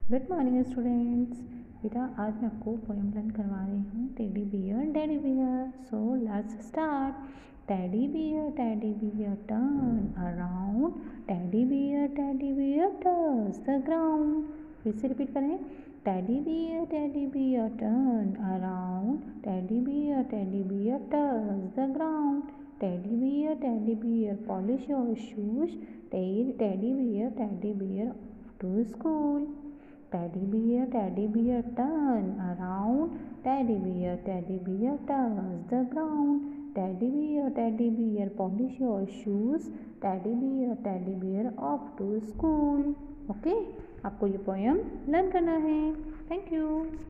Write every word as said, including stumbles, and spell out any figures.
Good morning students. बेटा आज मैं आपको पोएम लर्न करवा रही हूँ teddy bear daddy bear. So let's start. Teddy bear teddy bear turn around, teddy bear teddy bear touch the ground. फिर से रिपीट करें। Teddy bear teddy bear turn around, teddy bear teddy bear touch the ground. Teddy bear teddy bear polish your shoes, teddy bear teddy bear to school. Teddy bear, teddy bear, turn around. Teddy bear, teddy bear, touch the ground. Teddy bear, teddy bear, polish your shoes. Teddy bear, teddy bear, off to school. Okay, आपको ये poem learn करना है। Thank you.